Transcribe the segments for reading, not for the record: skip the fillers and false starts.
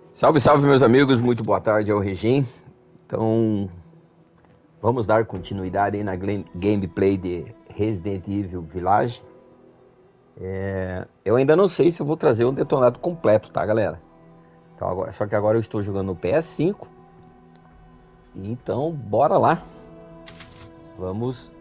Salve, salve, meus amigos, muito boa tarde, é o Regim. Então, vamos dar continuidade aí na gameplay de Resident Evil Village. Eu ainda não sei se eu vou trazer o detonado completo, tá, galera? Então, só que agora eu estou jogando no PS5, então bora lá. Vamos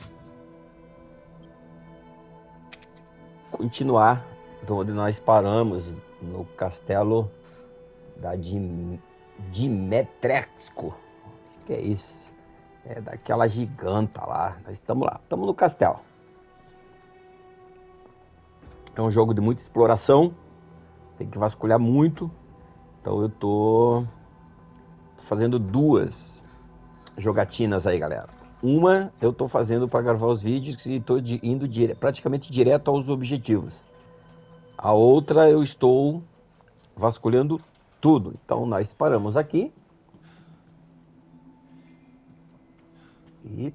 continuar de onde nós paramos, no castelo da Dimitrescu. Acho que é isso. É daquela giganta lá. Nós estamos lá, estamos no castelo. É um jogo de muita exploração, tem que vasculhar muito. Então eu tô fazendo duas jogatinas aí, galera. Uma eu tô fazendo para gravar os vídeos e tô indo praticamente direto aos objetivos. A outra eu estou vasculhando tudo. Então nós paramos aqui e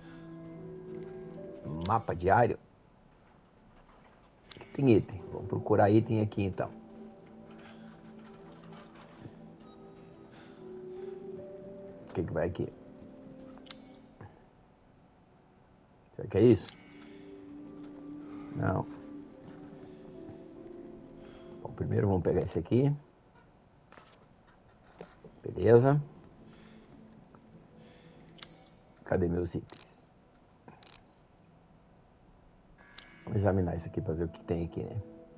mapa diário. Tem item. Vamos procurar item aqui então. O que vai aqui? Será que é isso? Não. Bom, primeiro vamos pegar esse aqui. Beleza. Cadê meus itens? Vamos examinar isso aqui para ver o que tem aqui, né?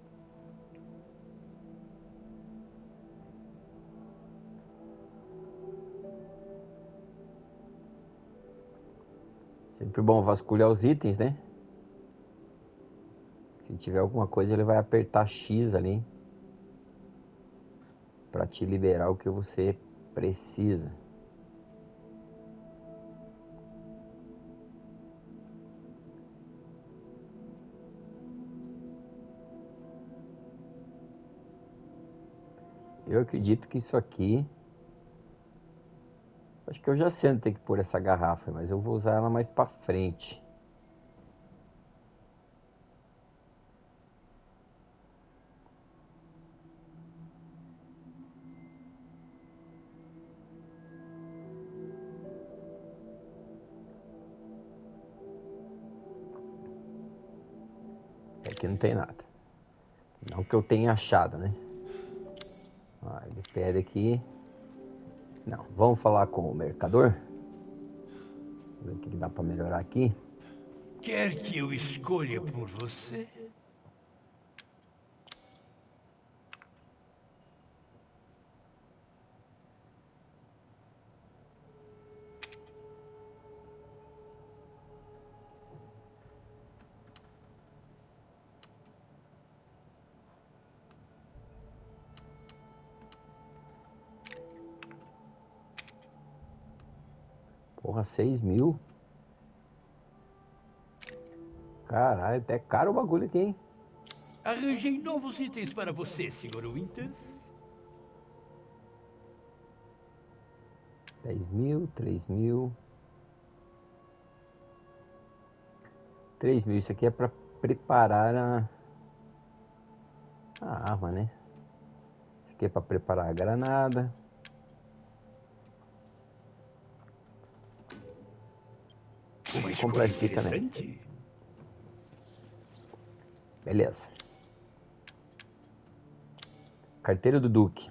Sempre bom vasculhar os itens, né? Se tiver alguma coisa, ele vai apertar X ali para te liberar o que você precisa. Eu acredito que isso aqui... Acho que eu já sei onde tem que pôr essa garrafa, mas eu vou usar ela mais para frente. Aqui não tem nada. Não que eu tenha achado, né? Ele pede aqui... Não, vamos falar com o mercador. Ver o que dá para melhorar aqui. Quer que eu escolha por você? Porra, 6.000. Caralho, até caro o bagulho aqui, hein? Arranjei novos itens para você, Sr. Winters. 10.000, 3.000. 3.000, isso aqui é para preparar a arma, né? Isso aqui é para preparar a granada. Uma Vou comprar escolha esse aqui também. interessante. Beleza. Carteira do Duque.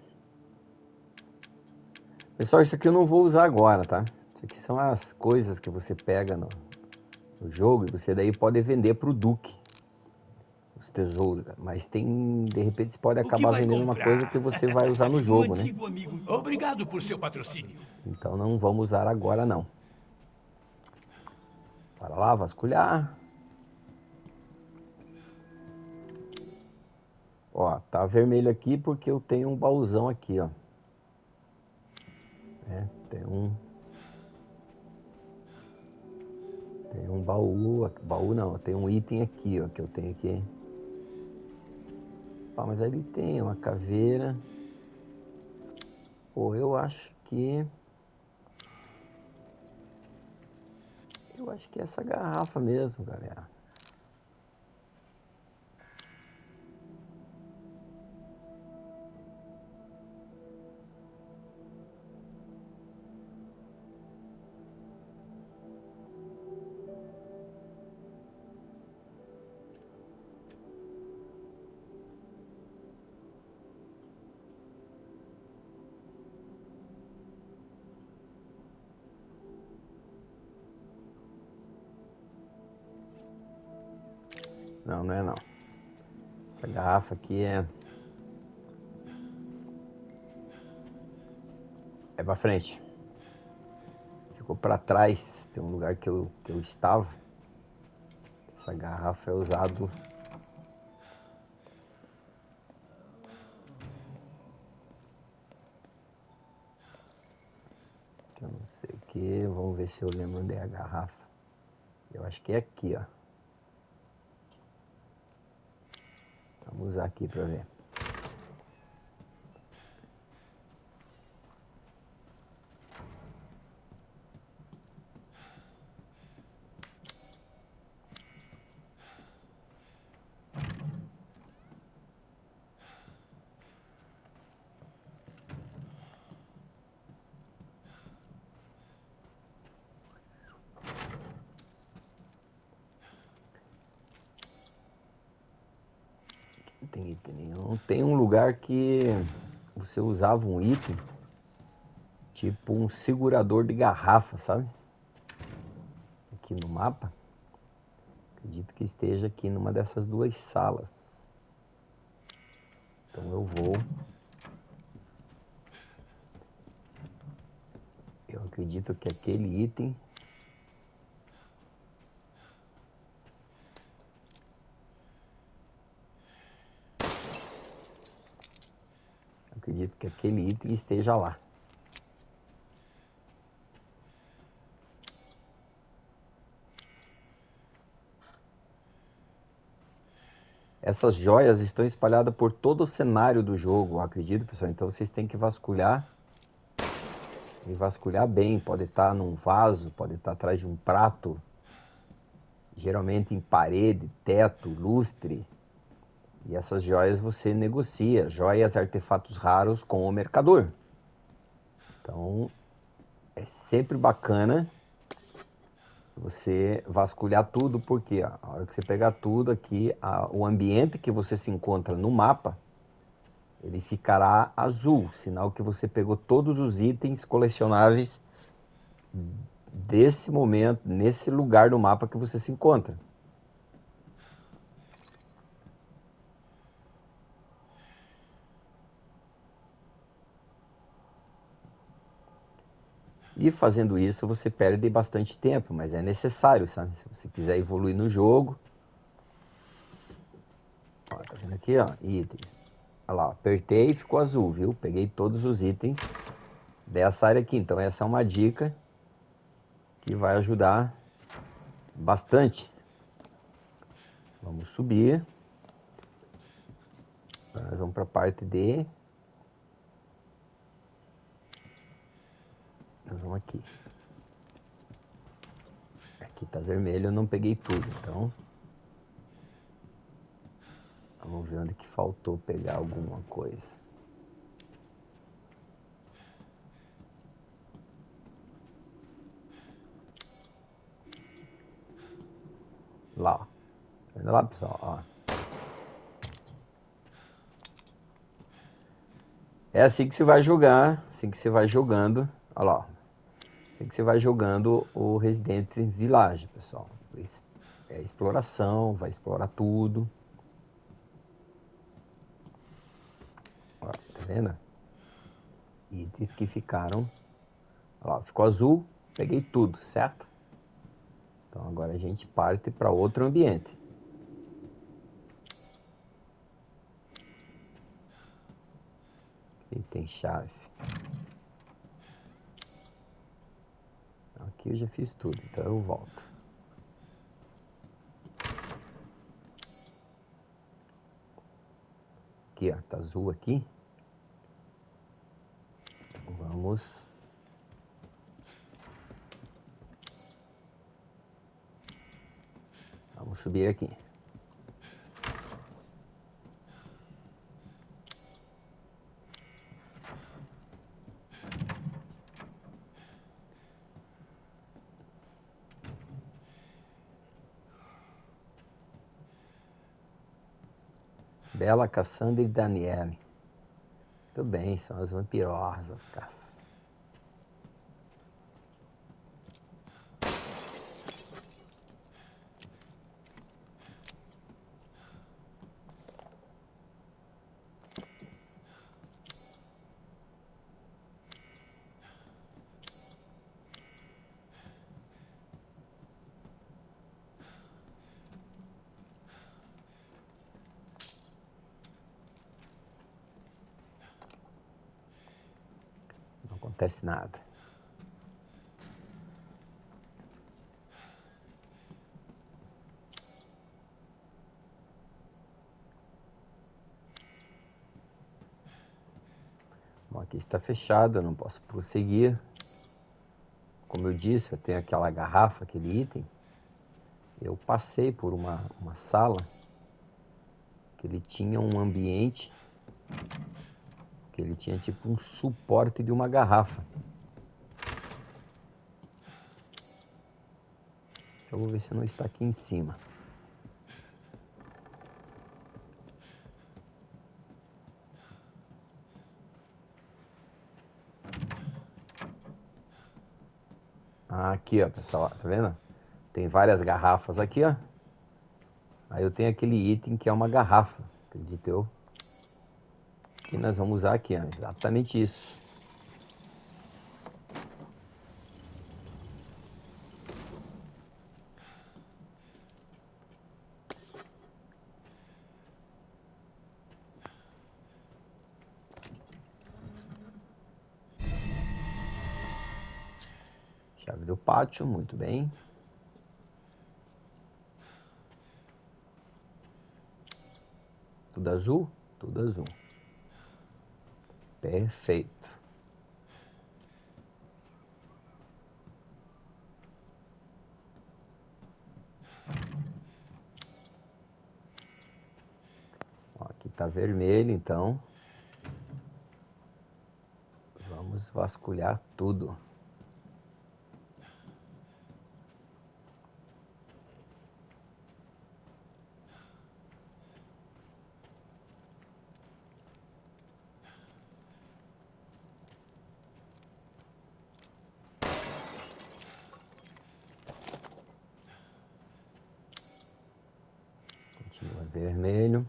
Pessoal, isso aqui eu não vou usar agora, tá? Isso aqui são as coisas que você pega no jogo e você daí pode vender pro Duque. Os tesouros. Mas tem, de repente, você pode O que acabar vai vendendo uma coisa que comprar? você vai usar no Um jogo, né? antigo amigo. Obrigado por seu patrocínio. Então não vamos usar agora, não. Para lá, vasculhar. Ó, tá vermelho aqui porque eu tenho um baúzão aqui, ó. Tem um baú, baú não, tem um item aqui, ó, que eu tenho aqui. Ah, mas ali tem uma caveira. Pô, eu acho que... Eu acho que é essa garrafa mesmo, galera. Não, não é não. Essa garrafa aqui é pra frente. Ficou pra trás. Tem um lugar que eu estava. Essa garrafa é usado. Eu não sei o que. Vamos ver se eu lembro onde é a garrafa. Eu acho que é aqui, ó. Vamos usar aqui pra ver. Não tem item nenhum. Tem um lugar que você usava um item, tipo um segurador de garrafa, sabe? Aqui no mapa. Acredito que esteja aqui numa dessas duas salas. Então eu vou. Eu acredito que aquele item. Acredito que aquele item esteja lá. Essas joias estão espalhadas por todo o cenário do jogo, acredito, pessoal. Então vocês têm que vasculhar. E vasculhar bem. Pode estar num vaso, pode estar atrás de um prato. Geralmente em parede, teto, lustre. E essas joias você negocia. Joias, artefatos raros com o mercador. Então é sempre bacana você vasculhar tudo, porque a hora que você pegar tudo aqui, o ambiente que você se encontra no mapa, ele ficará azul, sinal que você pegou todos os itens colecionáveis desse momento, nesse lugar do mapa que você se encontra. E fazendo isso você perde bastante tempo, mas é necessário, sabe? Se você quiser evoluir no jogo. Ó, tá vendo aqui, ó, itens. Olha lá, apertei e ficou azul, viu? Peguei todos os itens dessa área aqui. Então essa é uma dica que vai ajudar bastante. Vamos subir. Agora nós vamos para a parte de... Nós vamos aqui. Aqui tá vermelho, eu não peguei tudo, então... Vamos ver onde que faltou pegar alguma coisa. Lá, ó. Tá vendo lá, pessoal? Ó. É assim que você vai jogar, assim que você vai jogando, olha lá, assim que você vai jogando o Resident Village, pessoal. É exploração, vai explorar tudo. Ó, tá vendo? Itens que ficaram, olha lá, ficou azul, peguei tudo, certo? Então agora a gente parte para outro ambiente. E tem chave. Aqui eu já fiz tudo, então eu volto. Aqui, ó, tá azul aqui. Vamos... Vamos subir aqui. Bela, Cassandra e Daniele. Tudo bem, são as vampirosas, caças. acontece nada. Bom, aqui está fechado, eu não posso prosseguir. Como eu disse, eu tenho aquela garrafa, aquele item. Eu passei por uma sala que ele tinha um ambiente, que ele tinha tipo um suporte de uma garrafa. Eu vou ver se não está aqui em cima. Aqui, ó, pessoal, tá vendo? Tem várias garrafas aqui, ó. Aí eu tenho aquele item que é uma garrafa, acredito eu. Que nós vamos usar aqui, ó, exatamente isso. Chave do pátio, muito bem. Tudo azul? Tudo azul. Perfeito. Ó, aqui tá vermelho, então. Vamos vasculhar tudo. Continua vermelho.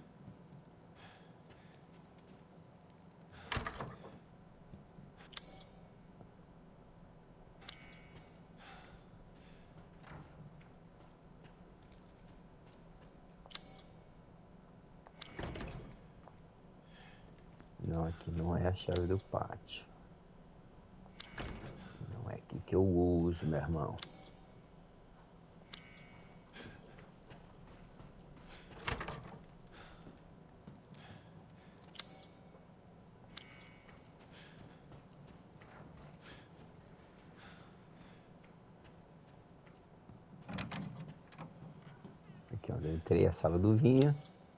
Não, aqui não é a chave do pátio. Não é aqui que eu uso, meu irmão. Aqui onde eu entrei, a sala do vinho.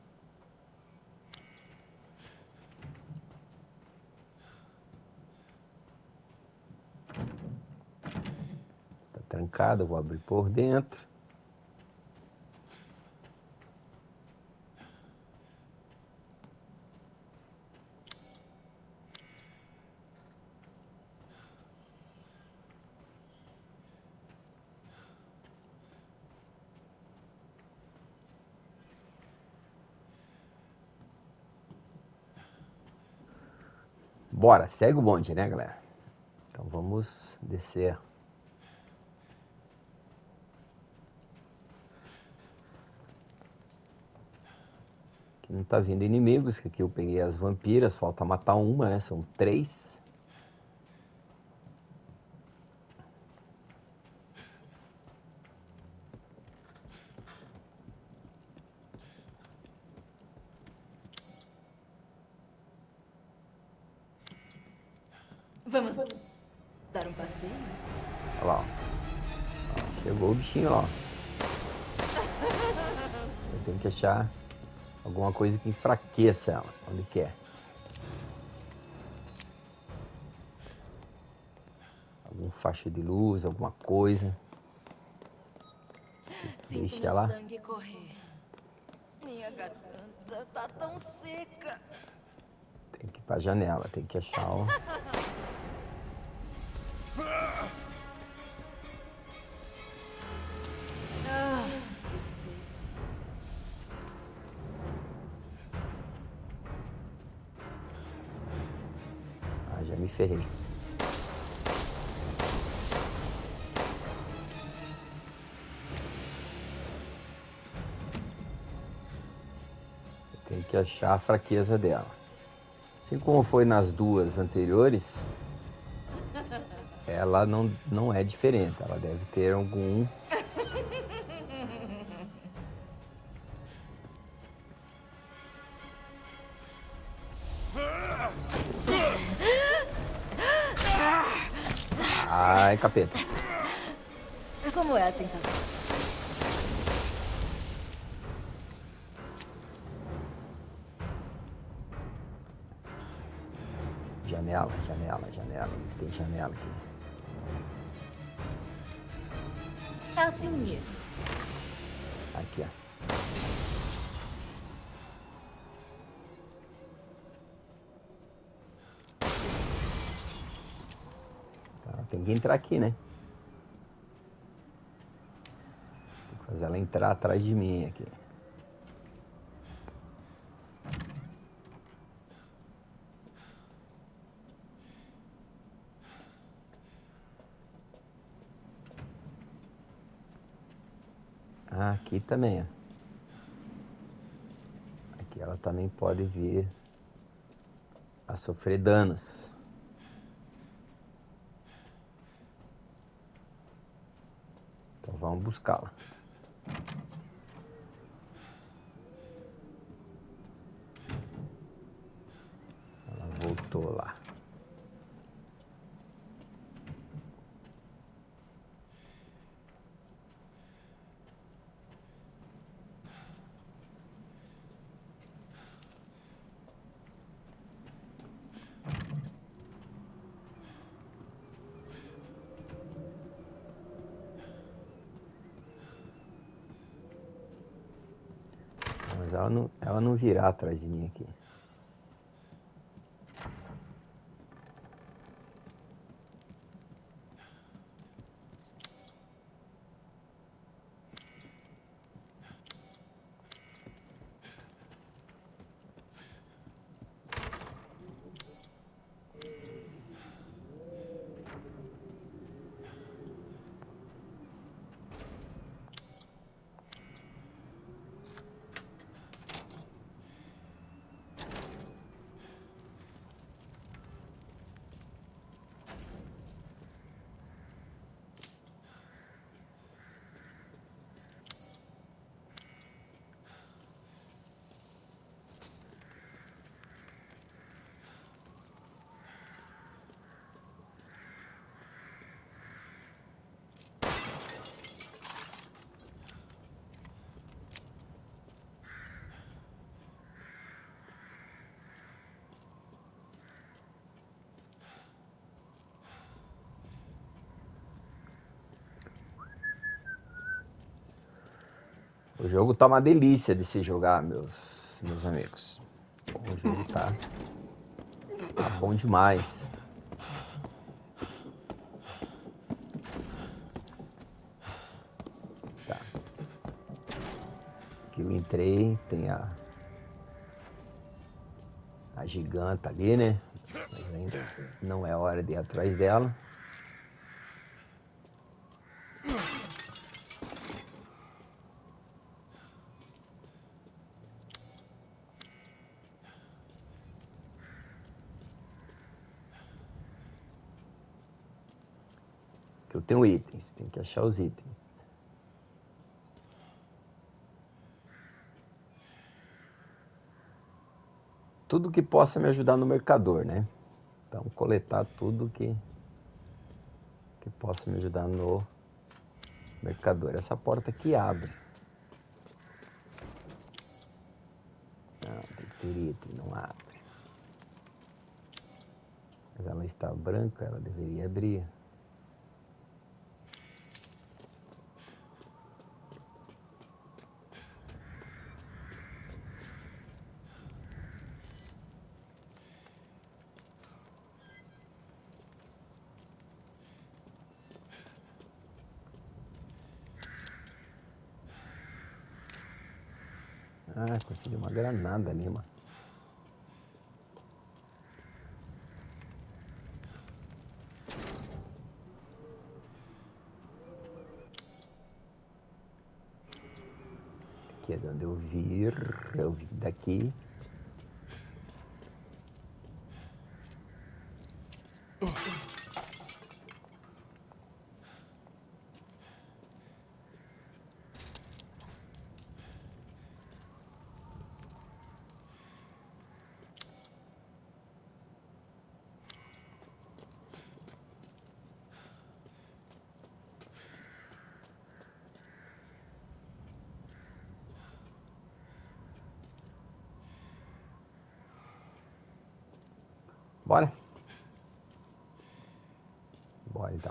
Está trancado, eu vou abrir por dentro. Bora, segue o bonde, né, galera? Então vamos descer. Aqui não tá vindo inimigos, que aqui eu peguei as vampiras, falta matar uma, né? São 3. Vamos dar um passeio? Olha lá, ó. Ó, chegou o bichinho lá, ó. Eu tenho que achar alguma coisa que enfraqueça ela. Onde que é? Algum faixa de luz, alguma coisa. Sinto Deixa meu ela. sangue correr. Minha garganta tá tão seca. Tem que ir pra janela, tem que achar o... Que sede. Ah, já me ferrei. Tem que achar a fraqueza dela. Assim como foi nas duas anteriores, ela não é diferente. Ela deve ter algum... Ai, capeta. Como é a sensação? Janela. Tem janela aqui. É assim mesmo. Aqui, ó. Tá, tem que entrar aqui, né? Tem que fazer ela entrar atrás de mim aqui. Ah, aqui também, ó. Aqui ela também pode vir a sofrer danos. Então vamos buscá-la. Ela voltou lá. Mas ela não virá atrás de mim aqui. O jogo tá uma delícia de se jogar, meus amigos. O jogo tá bom demais. Tá. Aqui eu entrei, tem a giganta ali, né? Mas ainda não é hora de ir atrás dela. Eu tenho itens, tem que achar os itens. Tudo que possa me ajudar no mercador, né? Então, coletar tudo que possa me ajudar no mercador. Essa porta aqui abre. Não, tem que ter item, não abre. Mas ela está branca, ela deveria abrir. Ah, consegui uma granada ali, mano. Aqui é de onde eu vim daqui. Bora? Bora então.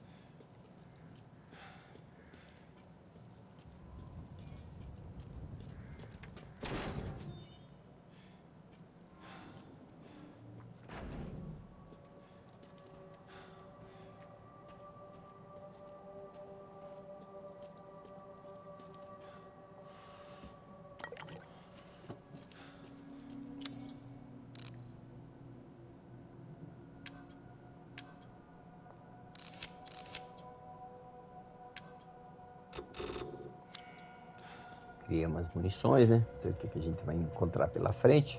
Cria umas munições, né? Não sei o que a gente vai encontrar pela frente.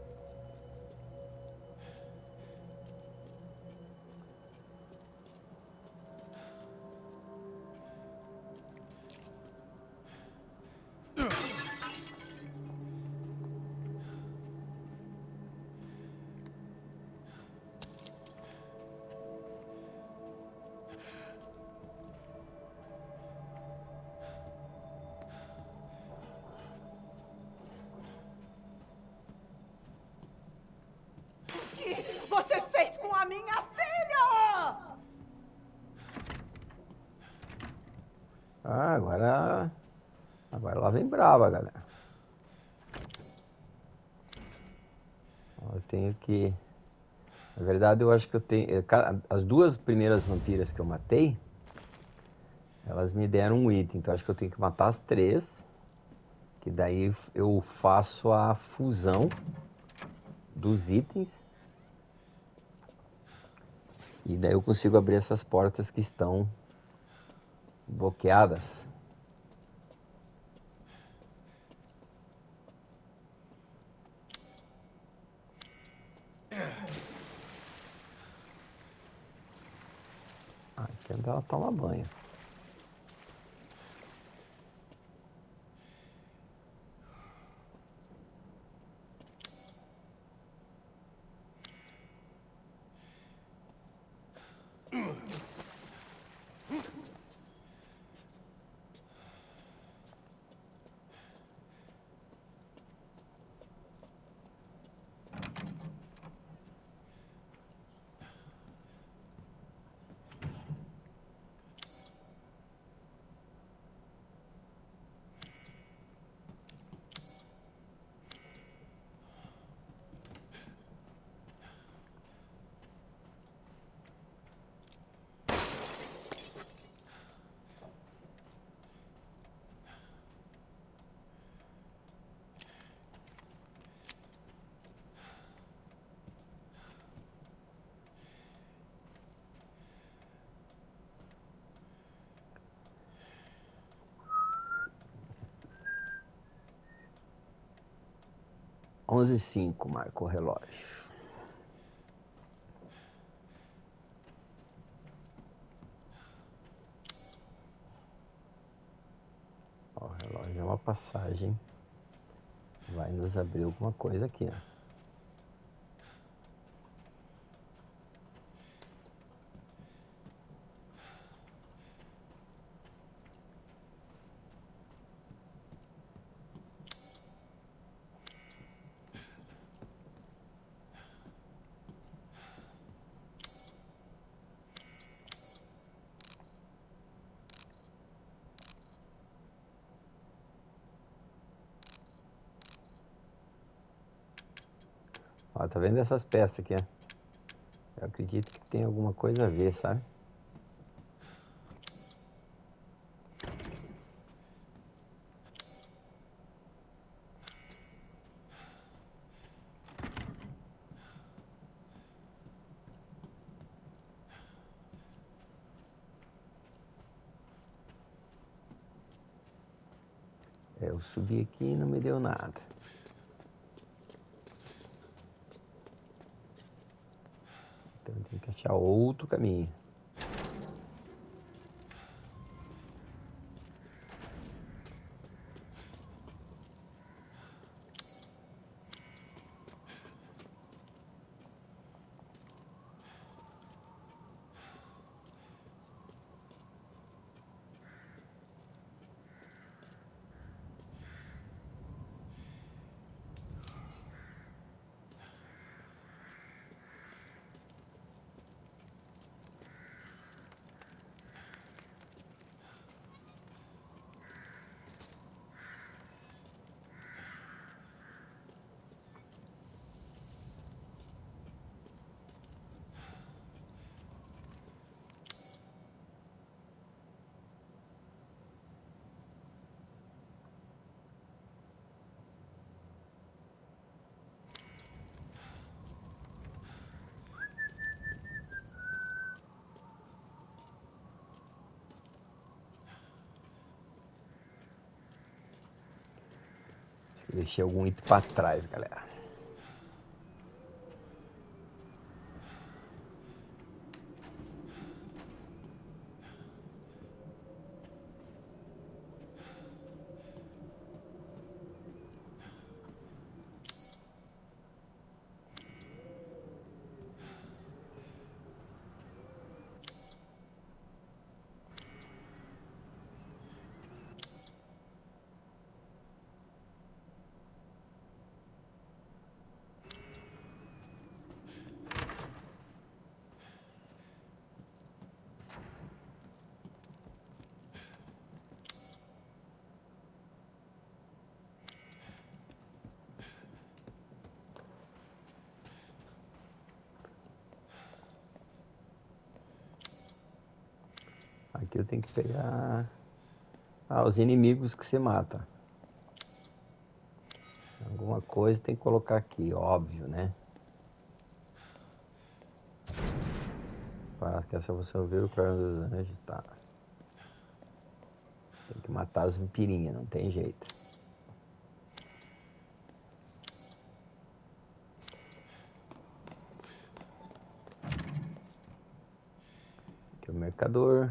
Você fez com a minha filha! Ah, agora ela vem brava, galera. Eu tenho que... Na verdade, eu acho que eu tenho... As duas primeiras vampiras que eu matei, elas me deram um item. Então, acho que eu tenho que matar as 3. Que daí eu faço a fusão dos itens. E daí eu consigo abrir essas portas que estão bloqueadas. Aqui é onde ela toma banho. Onze e 5 marca o relógio. Ó, o relógio é uma passagem. Vai nos abrir alguma coisa aqui, ó. Ó, tá vendo essas peças aqui, ó? Eu acredito que tem alguma coisa a ver, sabe? Eu subi aqui e não me deu nada. Então tem que achar outro caminho. Deixei algum item pra trás, galera. Aqui eu tenho que pegar os inimigos que você mata. Alguma coisa tem que colocar aqui, óbvio, né? Para que essa você ouvir o claro dos anjos, tá. Tem que matar as vampirinhas, não tem jeito. Aqui é o mercador.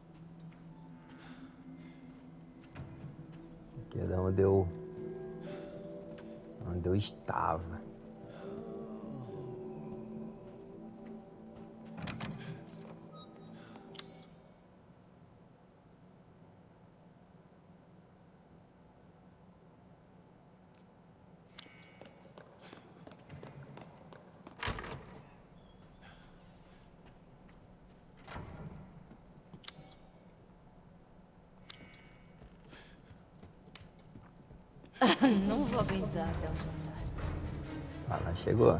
Aqui é onde eu estava. Não vou aguentar até o jantar. Ah, lá chegou.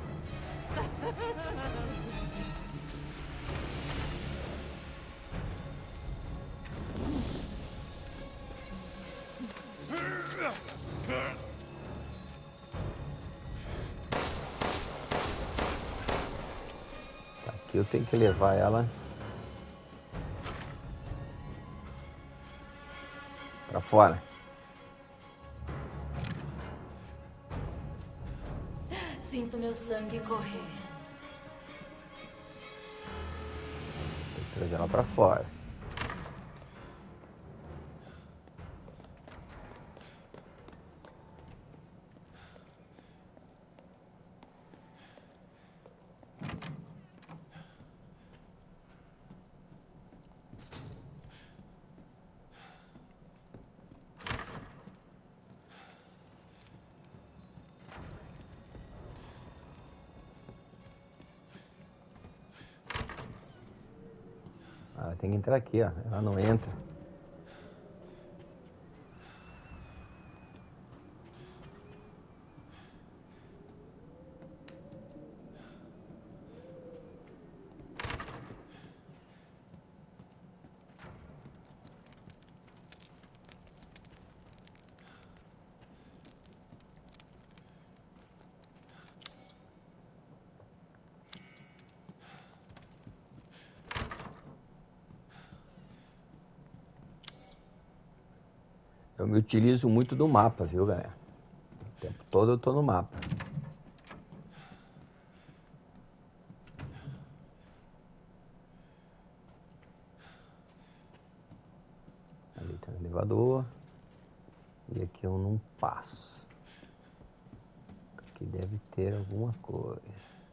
Aqui eu tenho que levar ela pra fora. Sinto meu sangue correr. Tem que trazer ela pra fora. Ela tem que entrar aqui, ó. Ela não entra. Eu me utilizo muito do mapa, viu, galera? O tempo todo eu tô no mapa. Ali tem um elevador. E aqui eu não passo. Aqui deve ter alguma coisa.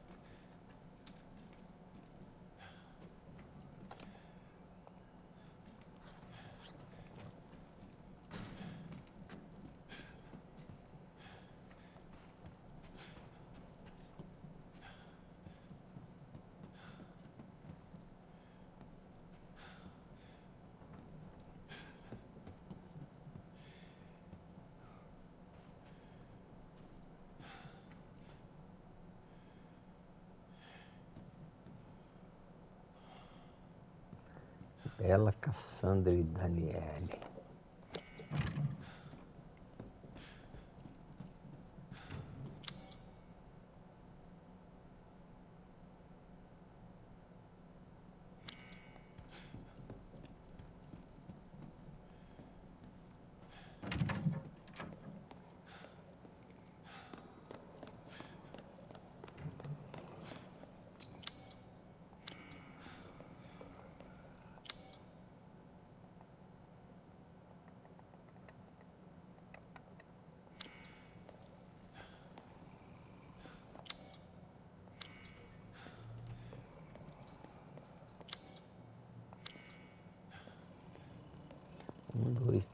Bela, Cassandra e Daniele.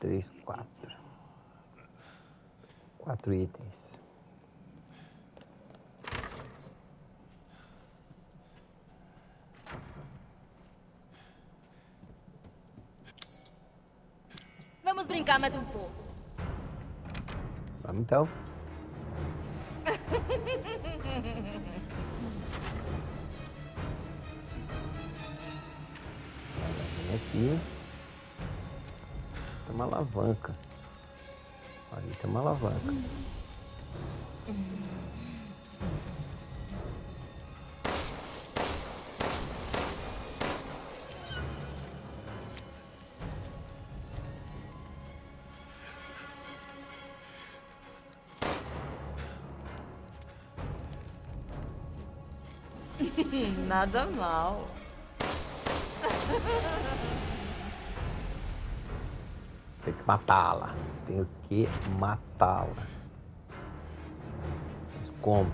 3, 4. 4 itens. Vamos brincar mais um pouco. Vamos então. Vem aqui. Tem uma alavanca. Ali tem uma alavanca. Nada mal. Tem que matá-la. Tenho que matá-la. Mas como?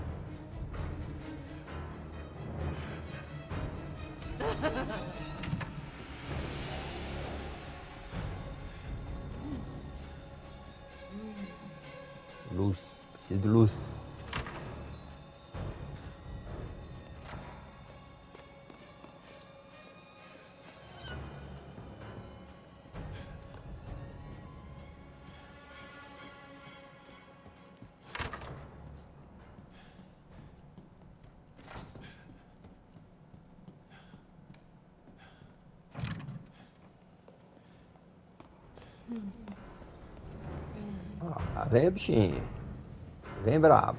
Luz. Preciso de luz. Ó, vem, bichinho. Vem brabo.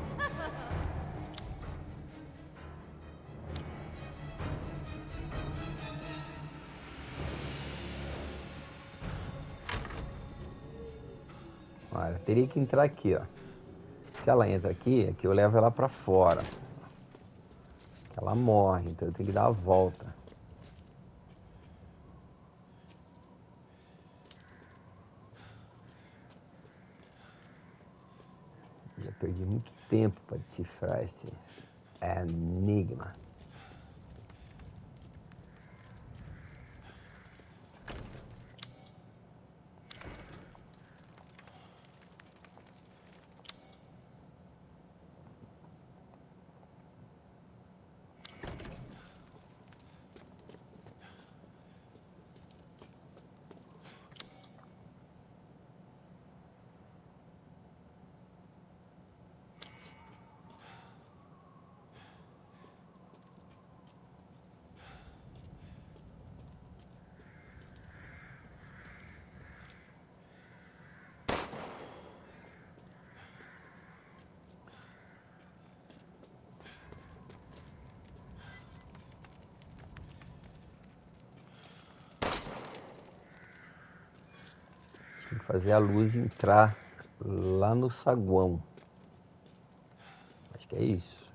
Olha, teria que entrar aqui, ó. Se ela entra aqui, aqui eu levo ela pra fora. Ela morre, então eu tenho que dar a volta. Já perdi muito tempo para decifrar esse enigma. Tem que fazer a luz entrar lá no saguão. Acho que é isso.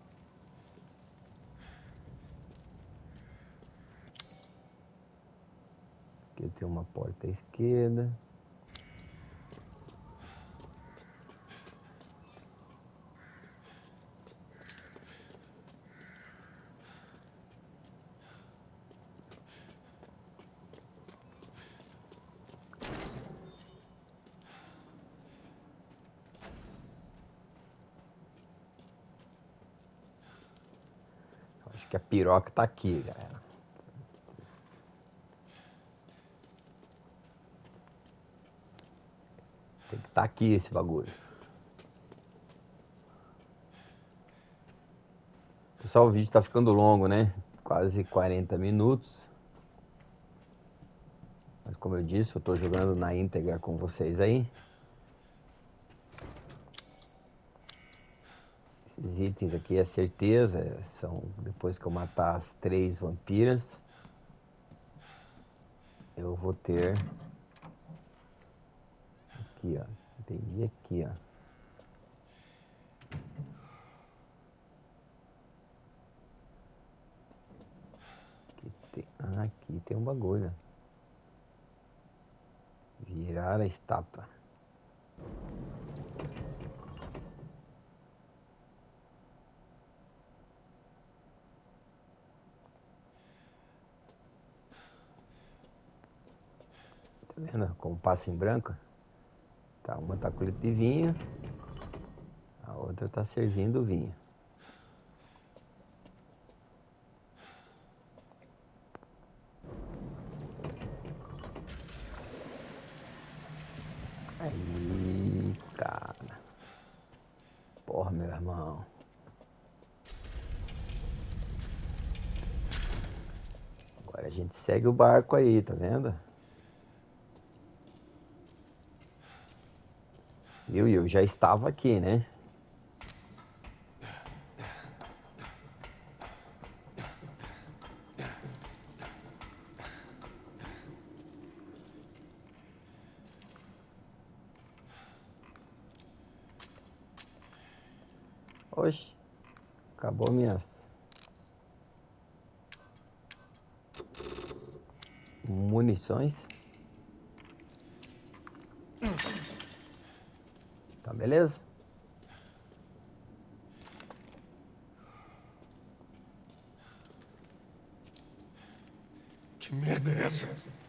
Aqui tem uma porta à esquerda. Acho que a piroca tá aqui, galera. Tem que estar aqui esse bagulho. Pessoal, o vídeo tá ficando longo, né? Quase 40 minutos. Mas como eu disse, eu tô jogando na íntegra com vocês aí. Esses itens aqui é certeza, são depois que eu matar as 3 vampiras, eu vou ter aqui, ó. Entendi aqui, ó. Aqui tem um bagulho. Virar a estátua. vendo como passa em branco? Tá, uma tá com litro de vinho, a outra tá servindo o vinho. Aí, cara. Porra, meu irmão. Agora a gente segue o barco aí, tá vendo? Viu? E eu já estava aqui, né? Oxe, acabou minhas munições. Tá, beleza? Que merda é essa?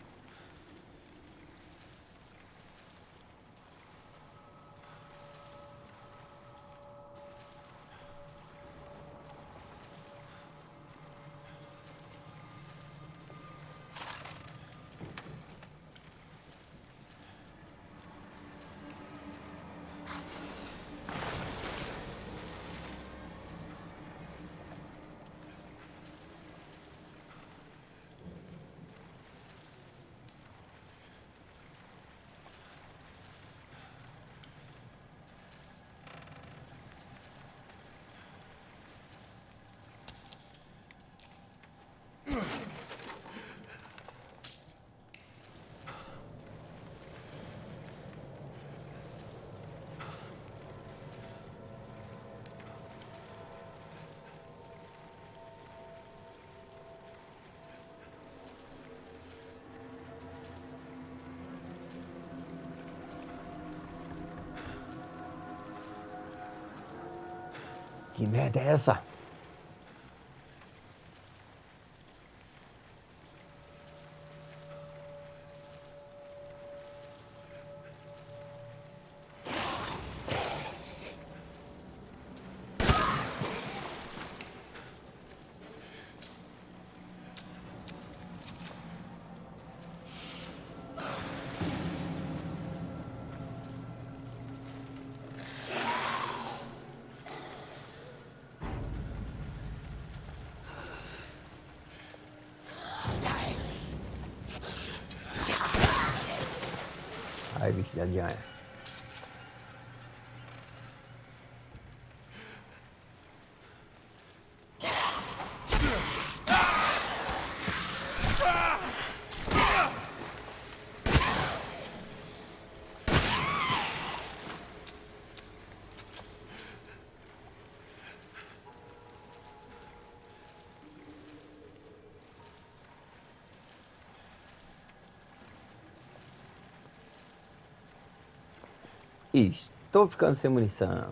Que merda é essa? Ai, bicho de adianha. Estou ficando sem munição.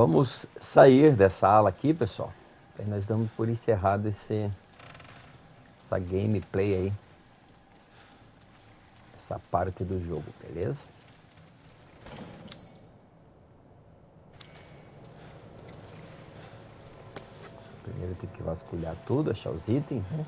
Vamos sair dessa ala aqui, pessoal. Aí nós damos por encerrado essa gameplay aí. Essa parte do jogo, beleza? Primeiro tem que vasculhar tudo, achar os itens, né?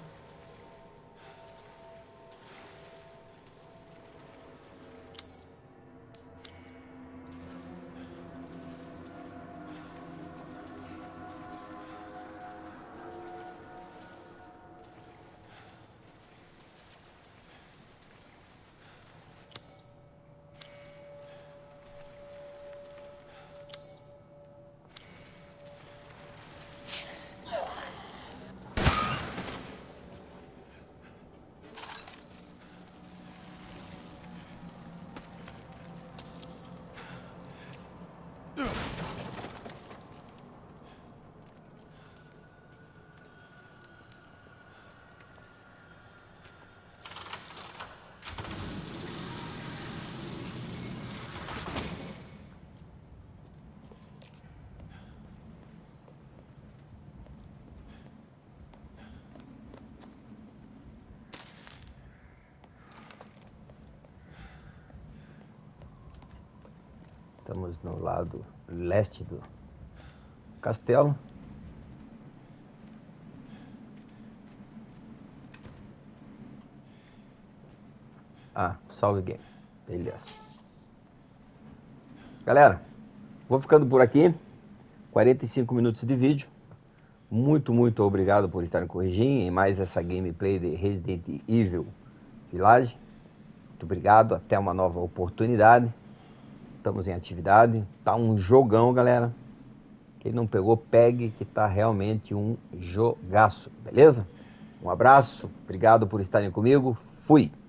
Estamos no lado leste do castelo. Ah, salve game. Beleza. Galera, vou ficando por aqui. 45 minutos de vídeo. Muito obrigado por estarem corrigindo em mais essa gameplay de Resident Evil Village. Muito obrigado, até uma nova oportunidade. Estamos em atividade, tá um jogão, galera. Quem não pegou, pegue, que tá realmente um jogaço, beleza? Um abraço, obrigado por estarem comigo, fui!